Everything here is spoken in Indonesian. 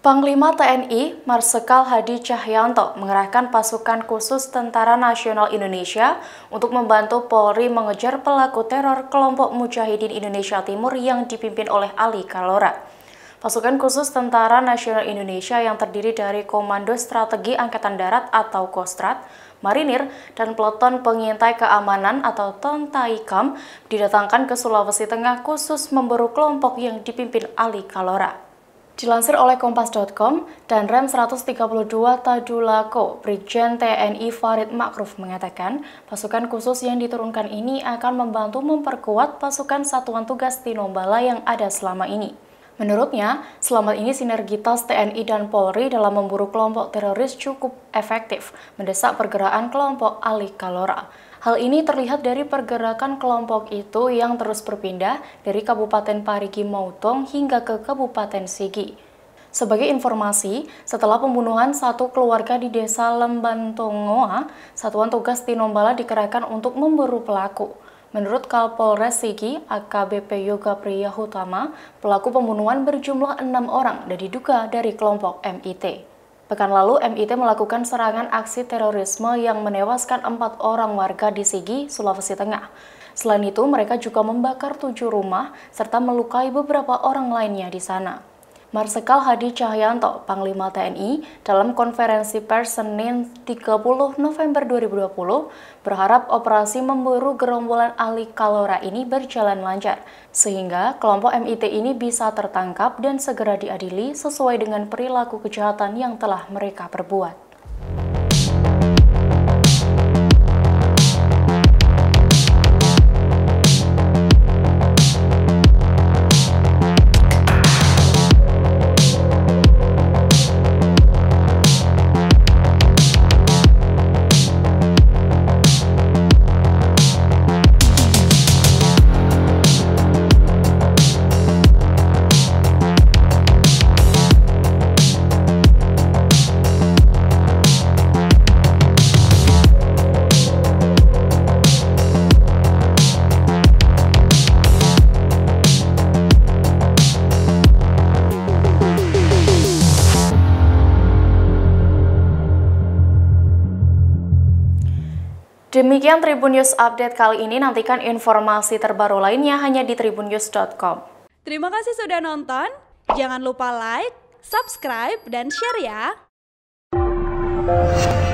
Panglima TNI Marsikal Hadi Cahyanto mengerahkan pasukan khusus Tentara Nasional Indonesia untuk membantu Polri mengejar pelaku teror kelompok Mujahidin Indonesia Timur yang dipimpin oleh Ali Kalora. Pasukan khusus Tentara Nasional Indonesia yang terdiri dari Komando Strategi Angkatan Darat atau Kostrat, Marinir, dan Peleton Pengintai Keamanan atau Tontaikam didatangkan ke Sulawesi Tengah khusus memburu kelompok yang dipimpin Ali Kalora. Dilansir oleh Kompas.com, Danrem 132 Tadulako, Brigjen TNI Farid Makruf mengatakan, pasukan khusus yang diturunkan ini akan membantu memperkuat pasukan Satuan Tugas Tinombala yang ada selama ini. Menurutnya, selama ini sinergitas TNI dan Polri dalam memburu kelompok teroris cukup efektif, mendesak pergerakan kelompok Ali Kalora. Hal ini terlihat dari pergerakan kelompok itu yang terus berpindah dari Kabupaten Parigi Motong hingga ke Kabupaten Sigi. Sebagai informasi, setelah pembunuhan satu keluarga di Desa Lembantongoa, Satuan Tugas Tinombala dikerahkan untuk memburu pelaku. Menurut Kapolres Sigi, AKBP Yoga Priyahutama, pelaku pembunuhan berjumlah 6 orang dan diduga dari kelompok MIT. Pekan lalu, MIT melakukan serangan aksi terorisme yang menewaskan 4 orang warga di Sigi, Sulawesi Tengah. Selain itu, mereka juga membakar 7 rumah serta melukai beberapa orang lainnya di sana. Marsikal Hadi Cahyanto, Panglima TNI, dalam konferensi pers Senin 30 November 2020, berharap operasi memburu gerombolan Ali Kalora ini berjalan lancar, sehingga kelompok MIT ini bisa tertangkap dan segera diadili sesuai dengan perilaku kejahatan yang telah mereka perbuat. Demikian Tribun News Update kali ini, nantikan informasi terbaru lainnya hanya di tribunnews.com. Terima kasih sudah nonton, jangan lupa like, subscribe, dan share ya!